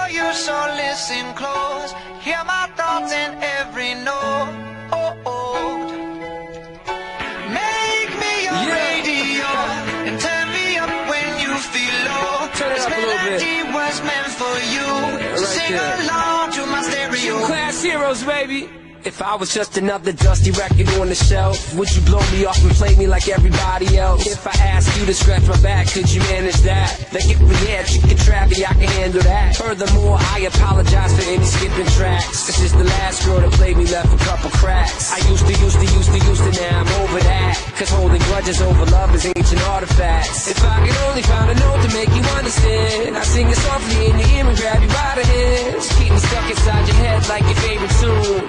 You so listen close, hear my thoughts in every note. Make me your radio and turn me up when you feel low. This melody was meant for you, so sing along to my stereo. Class heroes, baby. If I was just another dusty record on the shelf, would you blow me off and play me like everybody else? If I asked you to scratch my back, could you manage that? Like if we had chicken trappy, I can handle that. Furthermore, I apologize for any skipping tracks. This is the last girl that played me, left a couple cracks. I used to, now I'm over that. Cause holding grudges over love is ancient artifacts. If I could only find a note to make you understand, I sing it softly in your ear and grab you by the hands. Keep me stuck inside your head like your favorite tune.